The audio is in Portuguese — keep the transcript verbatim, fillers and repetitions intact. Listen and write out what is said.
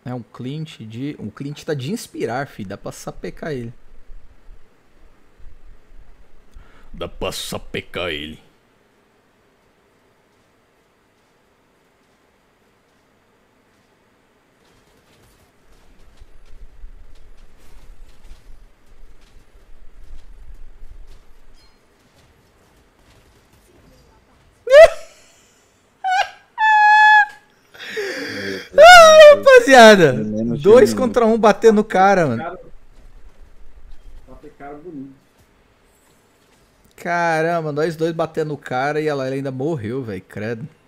É um Clint de... Um Clint tá de inspirar, filho. Dá pra sapecar ele. Dá pra sapecar ele. Ai, rapaziada. Dois contra um batendo no cara, mano. Caramba, nós dois batendo no cara e ela ainda morreu, velho. Credo.